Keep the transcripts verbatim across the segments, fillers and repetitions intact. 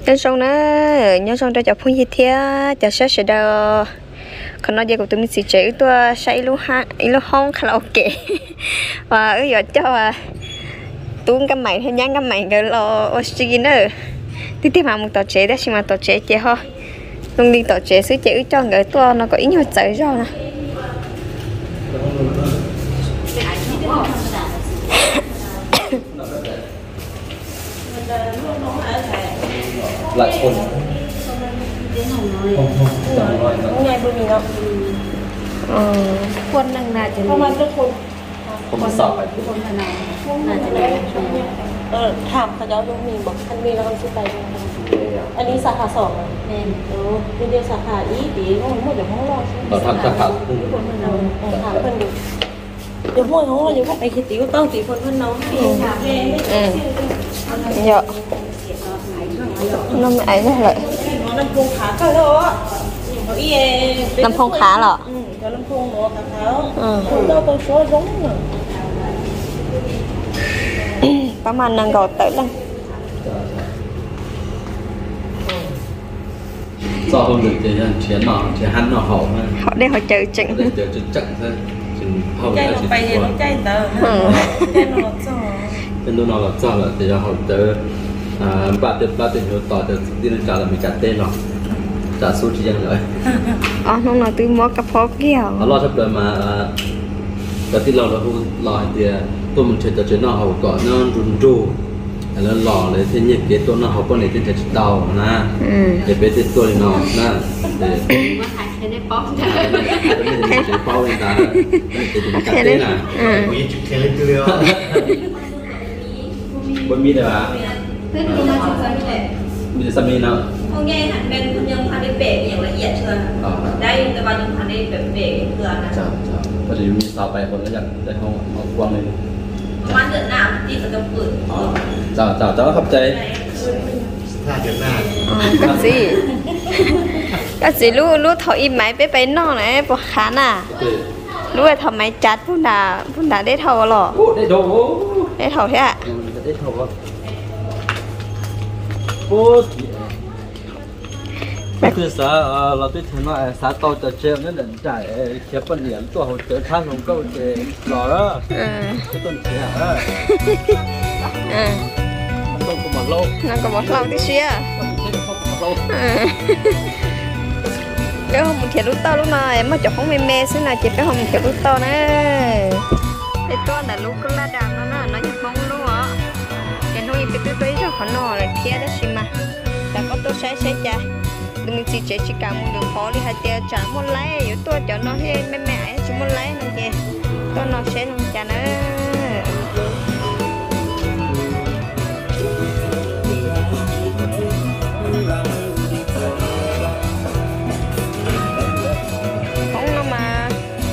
nhân sông nữa nhân sông cho phun gì thế cho sẽ sẽ đâu còn nói gì của tụi mình chỉ chơi tôi say luôn ha luôn không khá là ok và ở giờ cho tuôn cái mày hay nhang cái mày cái lo oxygen nữa tiếp theo mà một tàu chế đó xin mà tàu chế chế ho luôn đi tàu chế xứ chế cho người tôi nó có ý nhiều chạy rồi nè lại ổn ngày bữa mình đâu quân đang là chỉ không ăn được quân không sợ phải quân là nào là chỉ là ờ thảmเขาจะเอาลูกมีบอกอันนี้แล้วก็ซื้อไปอันนี้สาขาสองแม่เออเป็นเดียวสาขาอีปีก็หมดเดี๋ยวห้องรอเราทำจะขาดคนเพิ่นเอาถามเพิ่นดูเดี๋ยวห้องห้องเราอยู่พวกไอ้คิดติ๋วต้องตีคนเพิ่นเอาให้ถามแม่ dạ nó ấy rất là ลำโพงขาเขาแล้วอ่ะเขาอีเอลำโพงขาเหรออืมเขาลำโพงหนูขาเขาเราต้องช่วยร้องหน่อยประมาณนั้นก็tới lần do không được thì chiến nó thì hắn nó hậu họ đây họ chờ chừng để chờ chừng chậm thôi chừng hậu ใจ là ลง chừng ไปเดี๋ยว qua ต้องใจเติมใจลงจ่อ cho nên nó là do là thì hậu tới ba tiền ba tiền rồiต่อ từ đi lên trả là mình trả tên rồi trả số chỉ dân rồi ờ nó nói từ mua cà phô kiểu nó lo sắp đời mà đầu tiên là nó không lo thì tôi mình chơi chơi nó hậu cọ nó run run là lò lấy thế nhiệt cái tôi nó hậu con này tên chơi tàu na để bé tên tôi nó na để mà khai thế này bóp chơi bao lên ta để chúng ta tên là มีจุดเทเล็กเกลือ bún mì đấy à mì sâm mì nào เขาแง่หันเป็นคุณยังพันได้เบรกอย่างละเอียดเชิญได้แต่ว่ายังพันได้แบบเบรกเกลือนะ chào chào có thểมีsaoไปคนละอย่างได้ห้องเอากว้างเลยมันเดือดหนาวที่มันจะปืน chào chào cháu khắp cháy ถ้าเดือนหน้า cái gì cái gì lu lu thọ im máy bé bé nó này bỏ khán à lu là thọ máy chặt bún đà bún đà để thọ lọ ô đây đồ để thọ thế à đây đồ ôคือสาเราที่เห็นว่าสาโตจะเชื่อนั่นแหละจ่ายเขียบเหรียญตัวหัวเจอข้างของก็เจอหล่อแล้วต้นเสียอ่ะมันต้องกบโลก nó còn một lòng tí xíu nếu không mình thiệt lúc to lúc nào em mà chọn không mê mê xíu nào chị phải không thiệt lúc to nè cái to là lúc con la đàm nó nó nó nhập bông luôn á cái nuôi bị bị bị rồi nó là kia đó xí mà là có tôi sẽ sẽ cha đừng mình chỉ chỉ cả một đường khó đi hai tia trả một lấy yếu tôi cho nó hay mẹ mẹ chỉ một lấy nó gì tôi nó sẽ nó trả nó không đâu mà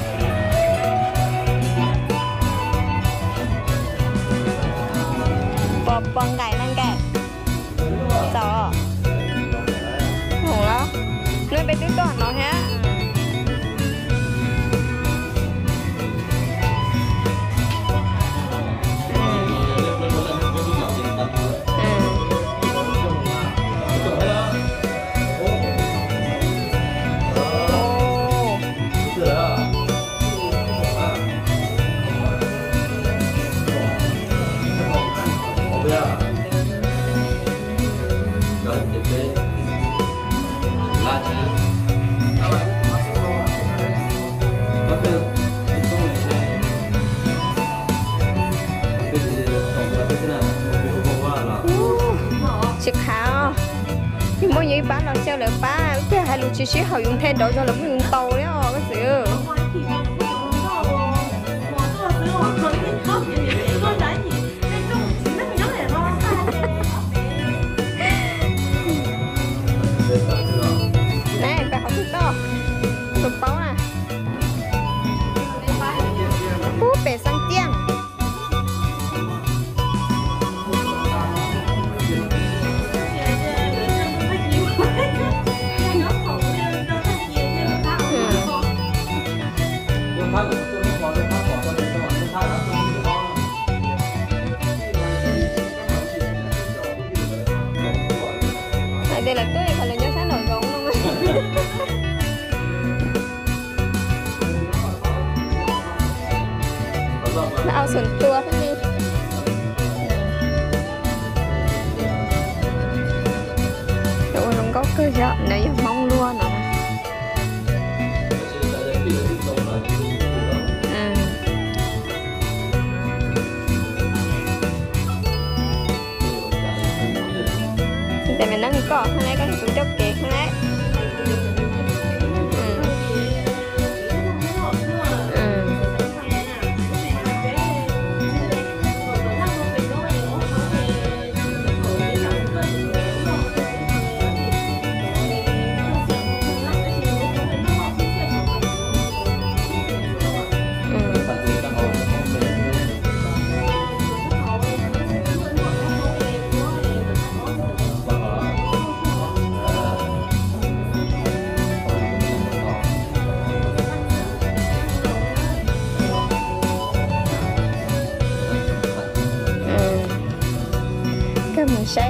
bò bông cày lên kìa sao không đó nơi bên dưới toàn nó hả chiếc khảo nhưng mỗi những bán nó sale được ba cái hai lúa chi họ dùng thêm đó cho là dùng tàu đấy ó cái gì này phải học thức to sụp bóng à phú bể sang tiang đây là tôi phải là nhớ sáng đầu gọn luôn nó ao sườn chua thế đi rồi nó có cái gì này mong luôn à tại mình nó có hôm nay có tụi chốt kẹt hôm nay mình sẽ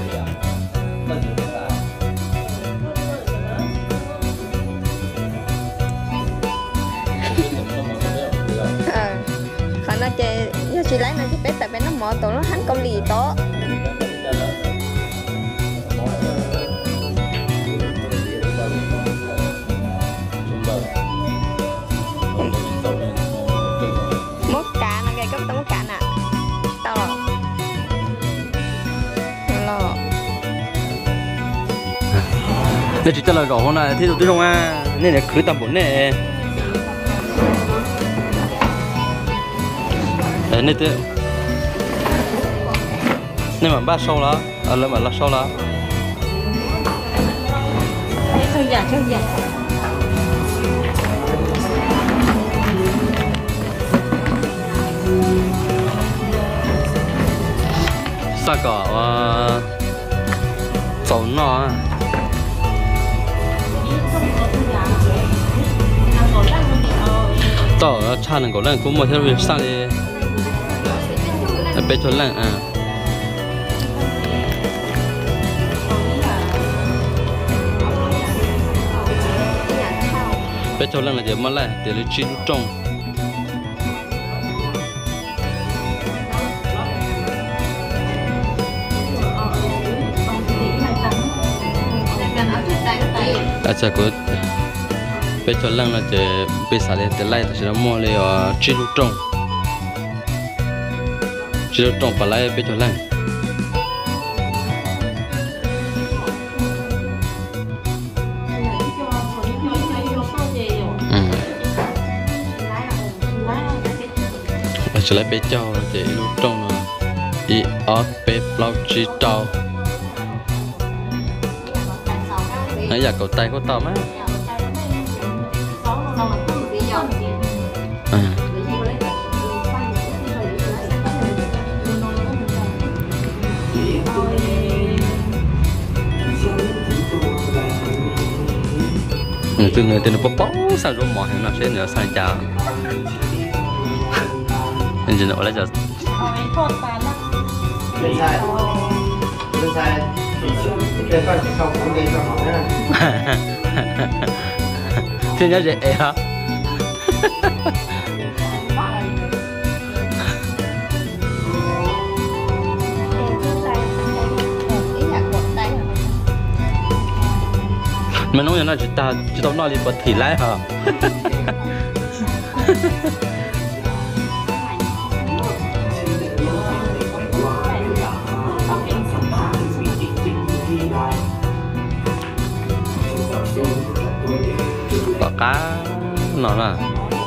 ờ còn nó chơi nó chỉ lấy nó chỉ biết tại vì nó mở tổ nó hắn câu lì to mốt cá nó gây cấp tấm cá nè tao nên chỉ cho là gõ hôm nay thì tôi không à nên là cứ tầm bốn này đấy nên tôi nên mà ba sau đó à lên mà là sau đó thôi dạ thôi dạ sao cả dầu nó tao cha nên có lần cũng một thiên về sang đi bé cho lần à bé cho lần là gì mà lại để lấy chín trong à chắc có bé cho lần là chỉ bé xả lên để lại thì nó mua lấy ở chín trong chín trong phải lấy bé cho lần chỉ lấy bé cho để lúc trong là đi ở bé bao chi trâu nãy giờ cậu tay có to má à từ người từ nó bóp bóp sao rồi mỏ hình nào sẽ nữa sai chào nên chỉ nói là giờ Lên sai Lên sai Cái con sẽ không cũng đi cho họ nữa thế nhớ dễ hả mà nói là chỉ ta chỉ tao nói đi bật thì lái hả có cá nó là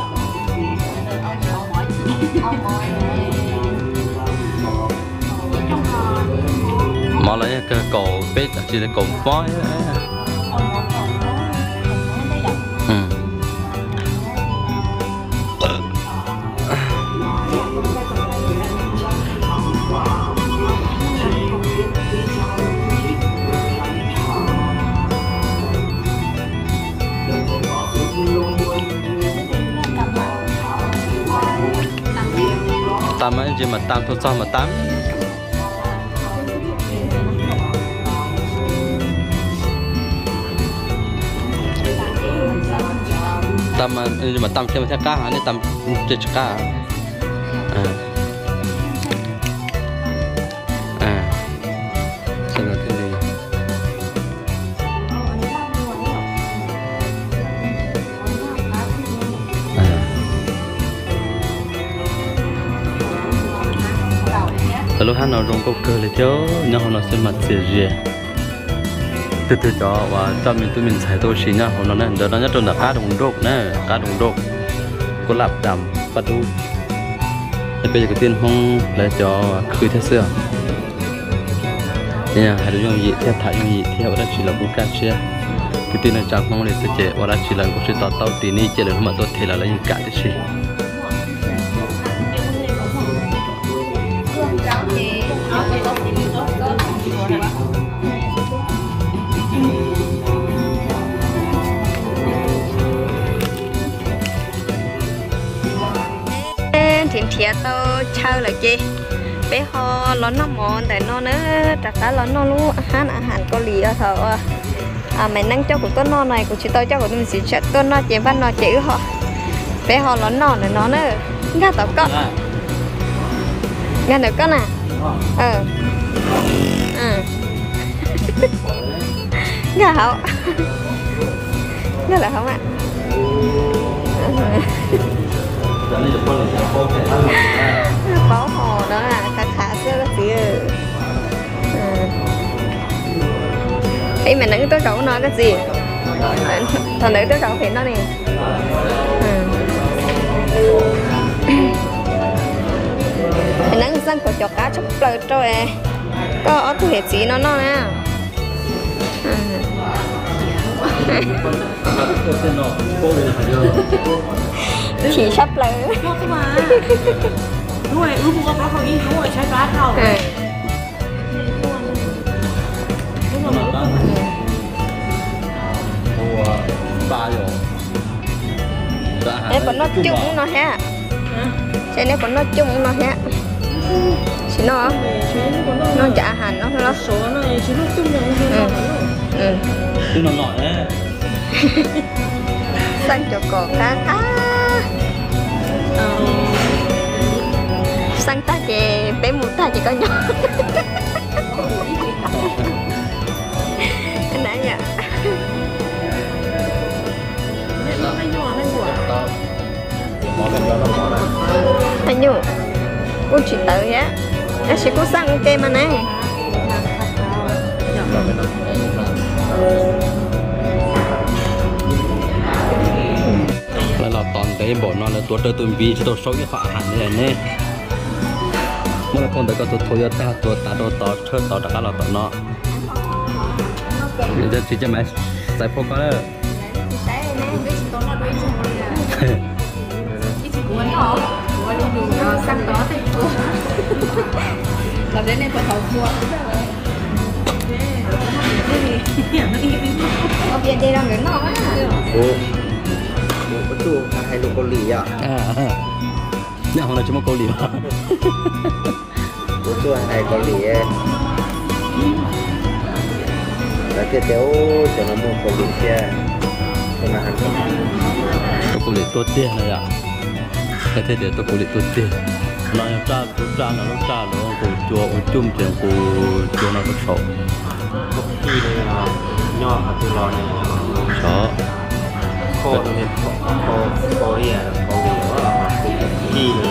mà là cái cổ bếp chỉ là cổ phối tam ấy chỉ mà tam thôi sao mà tám tầm mà nhưng mà tầm xem theo cá hả nên tầm chơi cá à à sao là thế này à lúc hắn nó rong câu cơเลยchứ nhau nó sẽ mặt dễ dễ từ từ cho và cho mình tụi mình xài tôi xí nha hôm nay nó nó nhất là cá đồng độc nè cá đồng độc có lạp đầm bắt đu bây giờ cái tiền không lấy cho cứ theo xưa nha hay là dùng gì theo thải dùng gì theo đó chỉ là một cái chia cái tiền này chẳng mong để sẽ chế và đó chỉ là một sự tạo tạo tiền này chế là mà tôi thấy là lấy những cái gì thì thiệt tao chơi là chi bé ho nó nó mòn tại nó nữa tất cả nó nó luôn ănอาหารเกาหลีở thở à mày năng cho của tôi nó này của chị tôi cho của tôi chỉ cho tôi nó chỉ văn nó chữ họ bé ho nó nó này nó nữa nghe tao có nghe được có nè ờ ừ nghe không nghe là không ạ bó hồ đó là khá khá xưa các chị ơi ấy mà nắng tôi cậu nói cái gì thằng nữ tôi cậu thì nó nè nắng xanh của chó cá chốc lợt rồi có ở thu hệ gì nó nó nè chỉ sắp lỡ đúng rồi ướp một cái không đi đúng rồi trái cá thầu em còn nó chung nó ha thế nếu còn nó chung nó ha xin nó nó trả hành nó nó số này chỉ nó chung rồi ừ chứ nó nổi đấy sang cho cò cá cá sang ta chè bé một ta chỉ có nhỏ anh đã nhỉ anh nhủ cô chỉ tới á anh sẽ có sang kem mà này là toàn cái bộ nó làตัวเตอร์ตัวบีที่ตัวโซ่ยี่ห้ออาหารเนี่ยเนี่ยเมื่อคนแต่ก็ตัวโตโยต้าตัวตาตัวต่อเชิดต่อตะการเราต่อเนาะเดี๋ยวจะมาใส่พวกก็เลยเราได้ในปฐมครัวเอาเบียร์เดย์เราเหมือนนอกอ่ะโอ้โหประตูไทยลูกเกาหลีอ่ะอ่าเนี่ยของเราจะมาเกาหลีวะประตูไทยเกาหลีแล้วเดี๋ยวจะมาโมเกาหลีเชียเป็นอาหารเกาหลีตัวเกาหลีตัวเตี้ยเลยอ่ะแต่เดี๋ยวตัวเกาหลีตัวเตี้ยเราอยากจ้าตัวจ้าเราต้องจ้าเรากูจัวกูจุ่มเจียงกูจัวเราก็โฉบทุกที่เลยนะย่อครับคือรอเนี่ยโฉบโคตรเนี่ยโคโคโคเรียเกาหลีว่าที่เลย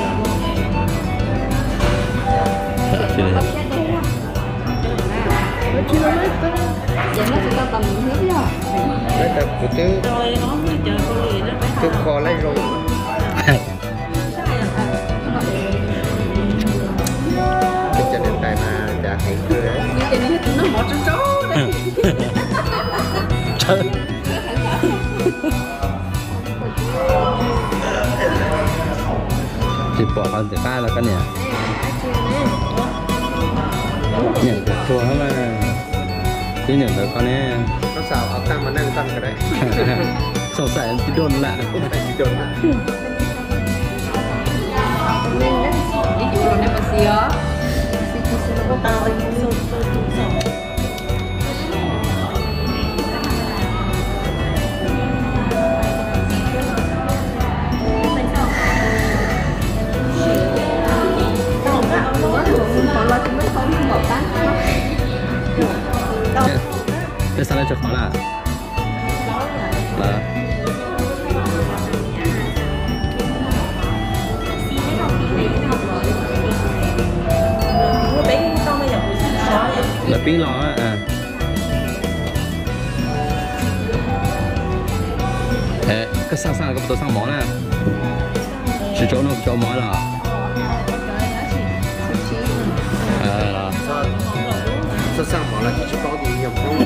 ที่เลย vậy nó chỉ tao tầm hết rồi đấy ta cứ thứ thứ kho lấy rồi cái chân đến tay mà đã hay cười đấy nó bỏ trong chỗ đấy chỉ bỏ con từ ba là cái này nhận được thua mà cứ nhận được con ấy nó xào áo tăng mà năng tăng cái đấy sầu sài em chỉ đồn lạ không phải chỉ đồn lạ đi chỗ rồi này mà xíu sao lại cho khó là là là pin lò à ê cái sang sang cái tôi sang món nè chỉ chỗ nó chỗ món là à sơ sang món là chỉ có gì nhập không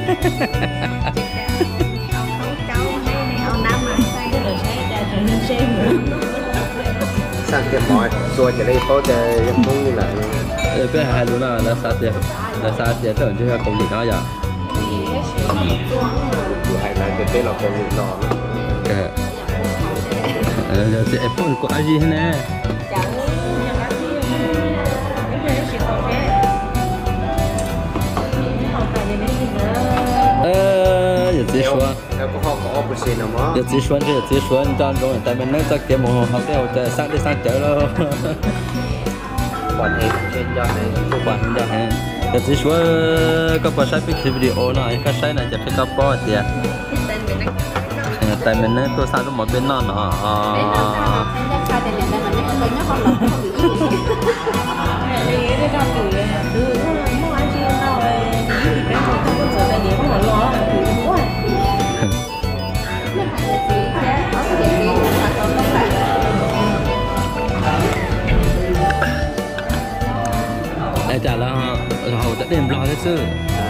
sang cái món rồiจะได้เขาจะยังคงnhư là cái hai đứa là là sao tiền là sao tiền tưởng chứ không gì đó giờ hay là cái tên là con người nọ giờ sẽ phun có ai gì thế nè ờ giờ chỉ số em có học có option nào mà giờ chỉ số giờ chỉ số trong trong tại mình nói chắc cái mồ học cái hồi sáng đi sáng chợ lo quản hệ trên cho này các bạn đã hè giờ chỉ số các bạn sai cái video này cái sai nàyจะเป็นcác bạn thì tại mình nói tôi sao nó một bên non nó đây chả là hầu đã đem lo thế chứ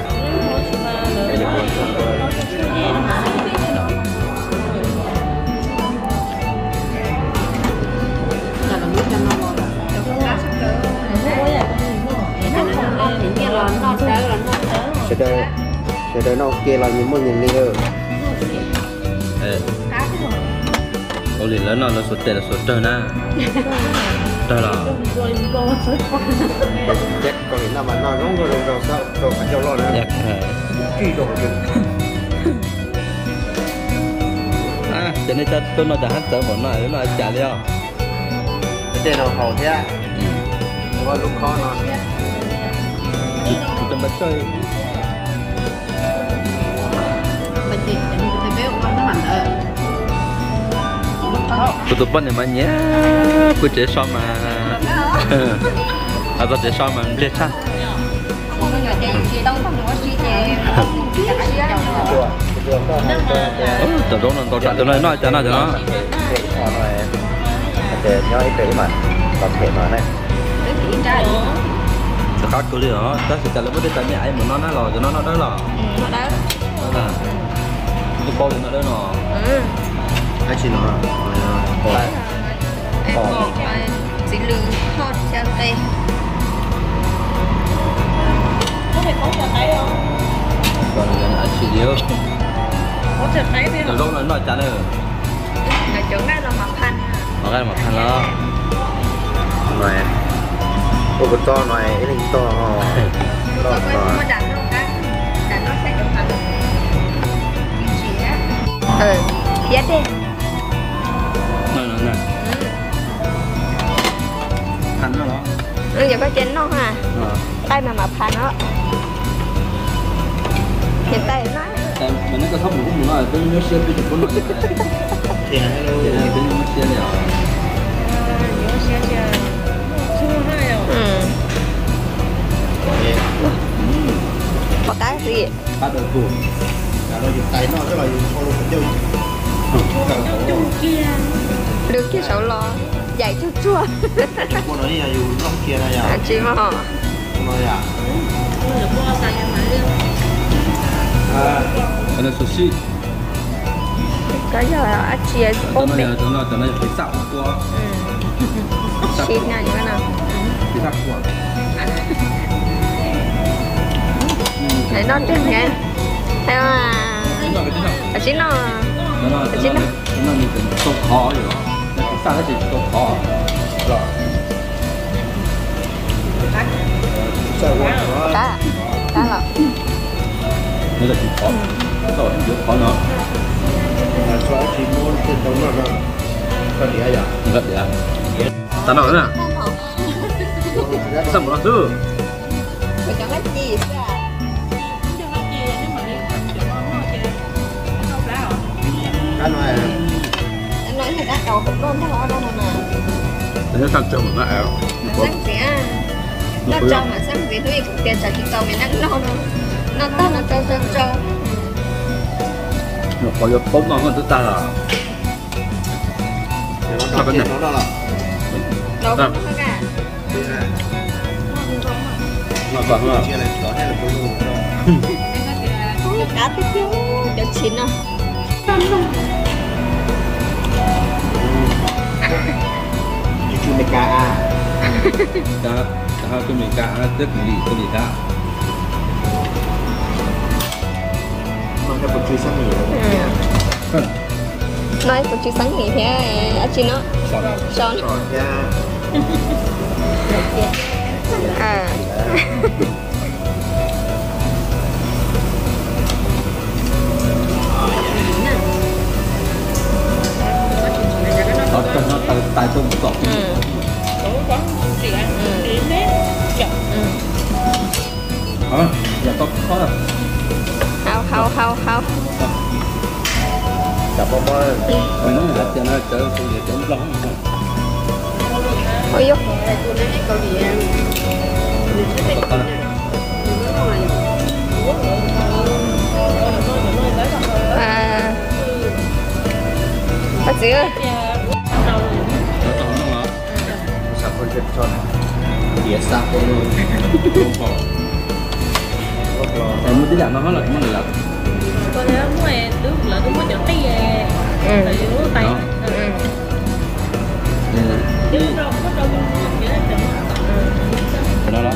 sẽ đợi sẽ đợi nó kia là những món nhìn đi hơn ô lì lớn nó là sốt tệ là sốt trời na trời là chắc còn những năm mà nó nóng rồi rồi sao rồi phải cho lo nữa truy đồ được à cho nên cho tôi nói đã hát tới món này nó trả liệu cái tên nào hậu thế qua lúc khó nó tụi mình chơi tụi tụi bên này mà nhé cứ chế sao mà à tụi chế sao mà biết sao tụi đó nó tụi tụi nó nói cho nó cho nó để nhớ ý tưởng mà còn thể mà đấy sao khác cứ đi đó ta sẽ trả lời vấn đề tại nhà em muốn nó nói lò cho nó nó đó lò nó đó đó là cái cô thì nó đó lò ai chỉ nó em một chỉ lương hot cho tay có thể có chả thấy không? còn là anh chỉ điếu Có chả thấy thế từ lúc nó nói trả lời là chỗ ngay là mặt thanh mà cái mặt thanh đó này ô cái to này cái này to to rồi to có đặt đâu cả đặt nó sẽ được thành chỉ á ừ biết đi này này này thanh nó đó ừ giờ có chén nó ha tay mà mập thanh đó hiện tay nó em mình nó có thóc mình cũng nói là tôi nhớ xem cái chụp của nó thì hay đâu thì tôi nhớ xem nào ừ có cái gì bắt đầu củ là nó dùng tay nó tức là dùng con luôn chơi được cái sầu lò dạy chua chua con nó đi là dùng nóc kia này à à chị mà họ nó à cái này sushi cái giờ là chia tao ôm nói mình là tao nói tao nói phải sạo qua xịt nha như thế nào phải sạo qua để nó thêm nghe theo à nó cái nào ở chính nó nó nó ở chính nó nó mình cần sâu khó rồi đó phải sạo cái gì sâu khó rồi sao quá cá cá lọc nó là chỉ khó rồi chỉ khó nó là xóa chỉ muốn trên tống nó nó có gì hay à rất đẹp tao nói nè sao mà nó chứ phải cho cái gì à họ cũng đôn theo họ đâu mà nó sang chồng mà ảo sáng gì à nó trong mà sáng gì thôi cũng tiền trả chị tàu mình nắng đâu nó to nó trâu trâu trâu nó có yếu tố ngon hơn chúng ta là nó cái này nó đó là đâu có cả nó còn hơn chia này có hay là có luôn cá tiếp theo cho chín à chú này cá à cá cá cái mình cá rất lì cái gì cá nó cái bột chuối sáng nghỉ nói bột chuối sáng nghỉ thế à chị nó son rồi nha à nó cho nó tại tại tôm cọp ờ giờ có khó rồi hao hao hao hao chả bao bao mình nói là cho nó chơi cái gì cũng lắm ôi dốc à bắt giữ sắp con chết cho đĩa sắp con luôn em mới biết là nó là nó là Còn nếu mà đứa là đứa có chỗ tay ừ tại đứa tay đứa đâu có đâu nghĩa là chừng nó đó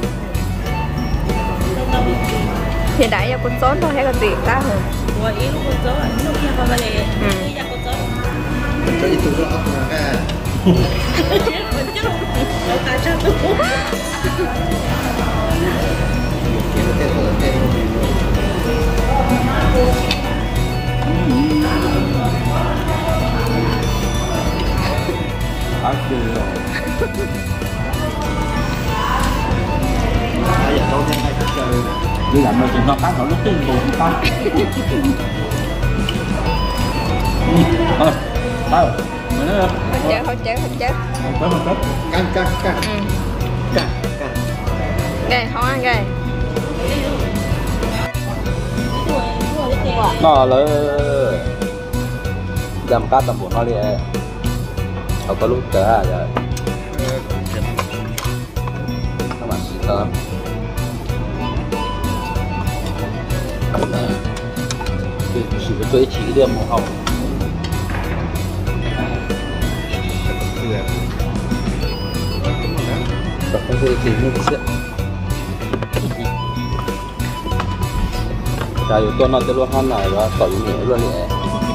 thì đại cho con sốn thôi hay là tiền ta hả của ý lúc con chó anh lúc kia con về ý là con chó cho ít tuổi đó mà cái mình chứ đâu tại sao tôi cái tên của tên à chưa rồi bây giờ tôi thêm hai cái chơi đi làm mà chúng nó cắt nó lúc tiên cùng chúng ta thôi thôi mình nói hỗ trợ hỗ trợ hỗ trợ tới một chút căng căng căng ừ căng căng gai không ăn gai nó là làm cá tầm buồn nó đi họ có lúc trở à rồi các bạn xin thơm chỉ có tôi chỉ được một hồng và không thể tìm được sự cái yếu tố nó sẽ luôn hơn này và tỏi nhẹ luôn nhẹ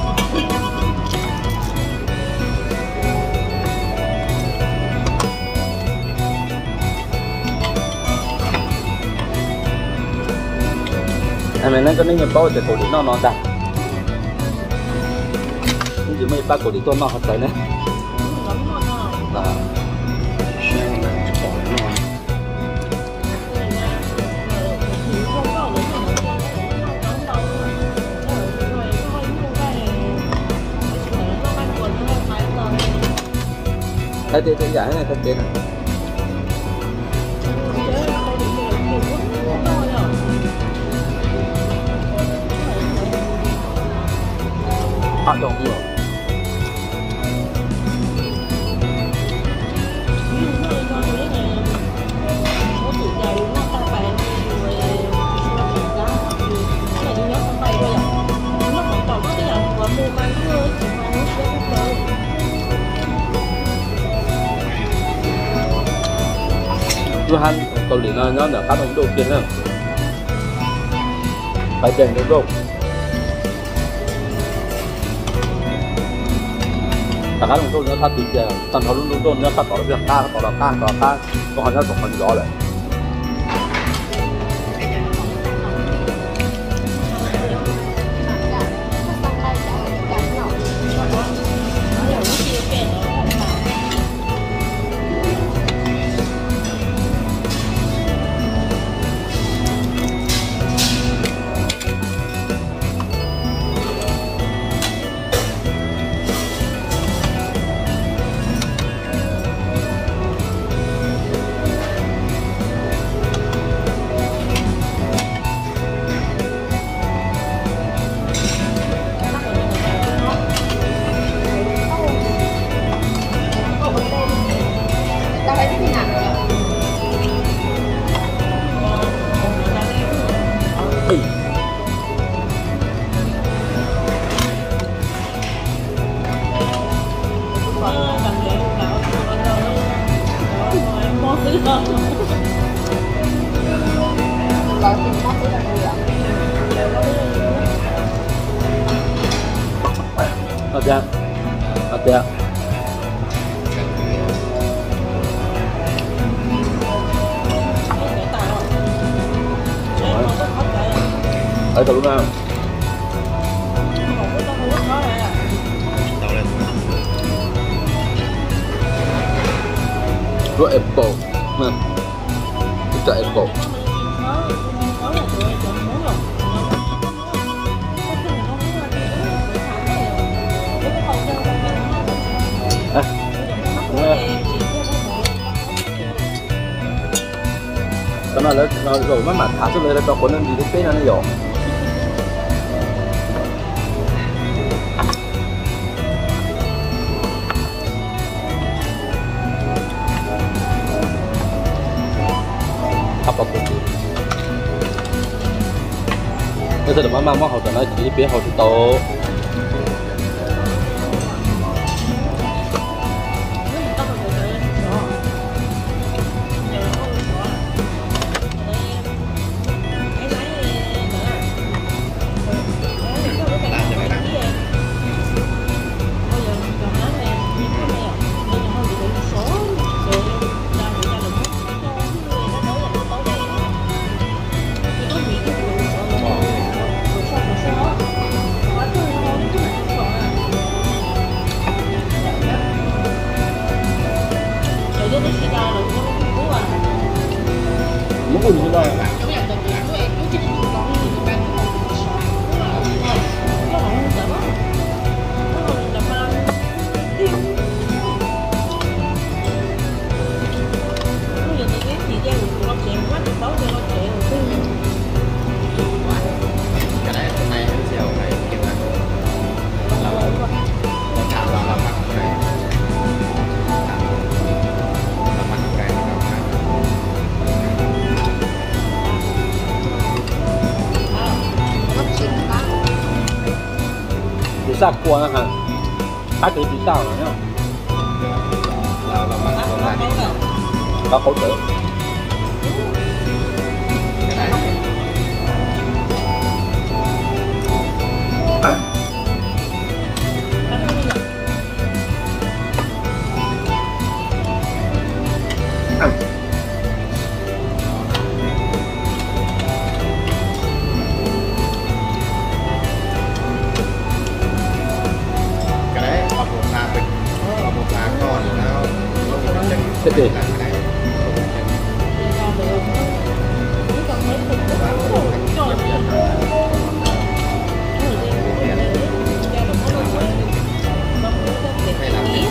em này có nên nhập bao giờ cổ đi nó nó ta nhưng chỉ mấy ba cổ đi to nó hợp tới này đó thấy thế thế giải này thấy thế này hoạt động nhiều Lu Han Cầu Lý nó nó là các đồng đầu tiên nữa phải chèn được đâuแต่การลงทุนเนี่ยถ้าตีเจตอนเขาลงทุนเนี่ยถ้าต่อเรื่องค่าต่อราคาต่อค่าก็เขาจะส่งคนย้อนเลย Lo tìm mắt của thằng người. Ở đây, ở đây. Ở đâu luôn nào? Rồi apple, nè, chúng ta apple. À, cái này là rồi mà mà thả xuống đây là cho con nó đi đến cái này rồi. Apa pun. Bây giờ mà mang món hậu nó chỉ biết hậu to. Muốn buồn như vậy. Cái này hôm nay anh chiều này kiểu là là là thảo là làm mặt này làm mặt cái Thì sao qua hả? Các cái thì sao nhá? là làm mặt của bạn Có hỗ trợ. cái này cái đấy bọc một lá bịch bọc một lá con nó nó bị chân Thế thì là cái này hay làm gì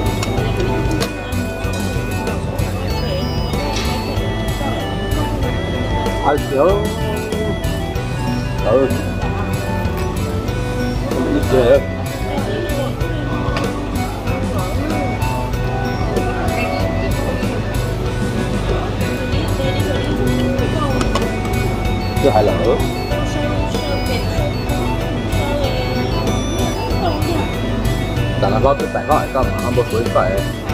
ai sửa. Ừ. Không biết gì. Chứ hai lần nữa. Tại là có cái phải gọi con mà một tuổi phải